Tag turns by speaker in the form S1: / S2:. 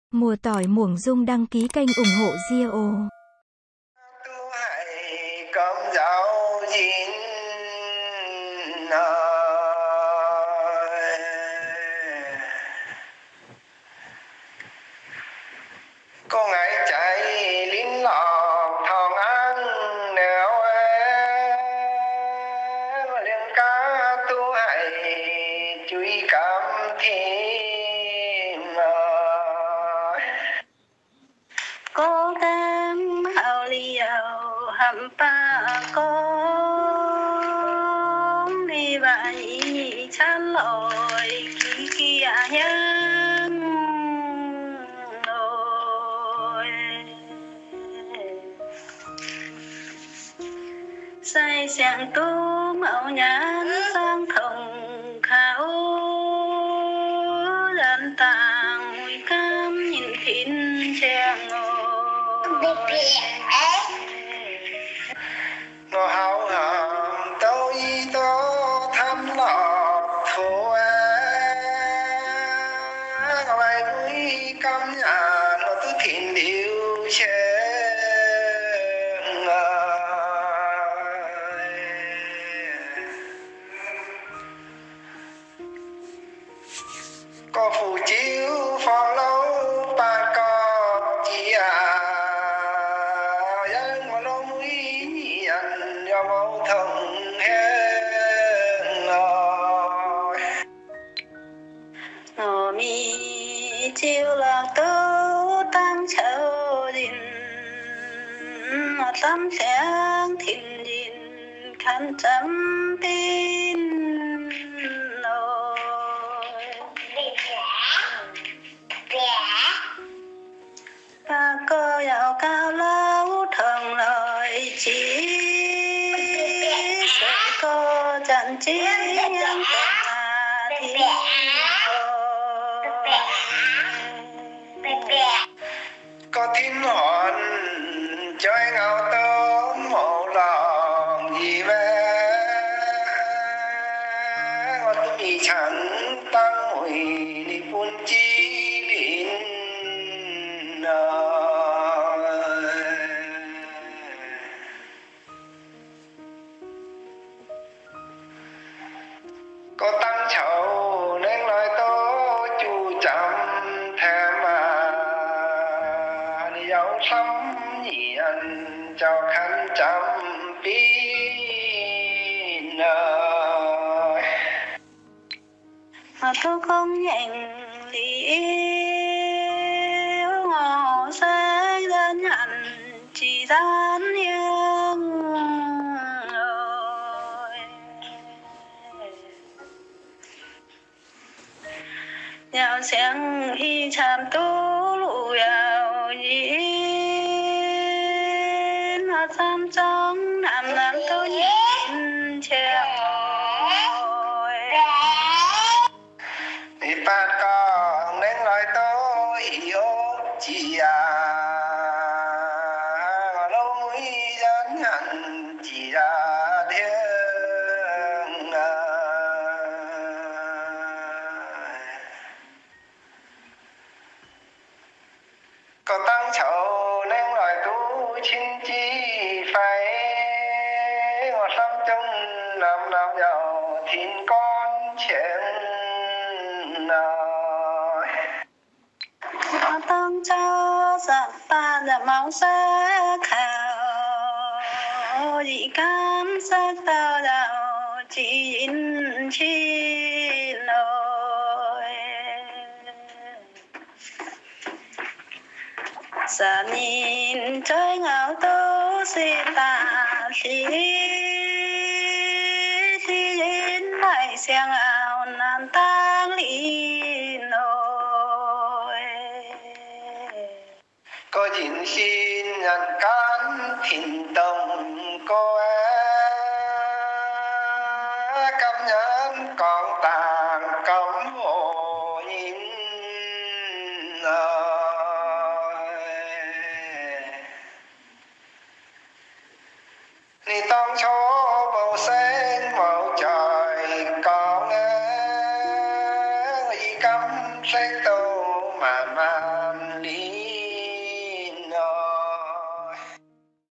S1: Mùa tỏi muỗng dung đăng ký kênh ủng hộ Dio.
S2: Tu hãy cơm giáo chín cô ngài chạy lín lọ thòng ăn nẻo liên cá tu hãy chú ý cảm thêm
S3: cố gắng hào liều hầm ba con đi vậy chán lội kỳ kia nhân rồi say sáng tú mạo nhãn sang thồng khảo đàn tàng mùi cam nhìn thịnh chàng
S2: nó hào hàm tao y tao thăm lọ thô ngoài núi cam nhà nó cứ thịnh điệu chê có phù chiếu phong lâu ba con chỉ dân mà nó mũi nhận do mẫu thần hết
S3: ngò mi chiều lạc tố tam châu đình tam sáng thịnh đình khăn chấm tin ba cô giàu cao lâu thần lời chỉ sự cô chẳng chỉ nhân tình
S2: có thiên hòn chơi ngao tôm mộ lòng gì về có tôi chẳng tăng mùi đi buôn chi đến có tăng chậu nên nói tố chú chăm thèm đi dấu sắm nhìn cho khăn chăm pin
S3: mà tôi không nhận lý ngỏ sẽ đơn hẳn chỉ gian yêu nhau sáng y chạm tú lụ vào nhìn mà xăm trong nằm nằm tôi nhìn treo
S2: thì ba con nên nói tôi hiểu chị lâu mũi dân hẳn chỉ là thiên có tăng chậu nên nói tu chính chi phải ngọt lắm trong năm năm giàu thìn con chuyện
S3: nó tăng cho giặc ta đã máu xa khảo dị cam sắc tao đạo chỉ in chi nồi sa nhìn chơi ngáo tố si ta si đến lại xiang ảo nan tang li nồi
S2: có chính xin nhận can thìn tông cô cam nhẫn còn tàng cấm hộ nhìn ni tông cho bầu sen màu trời con y cắm sen tù màn màn lý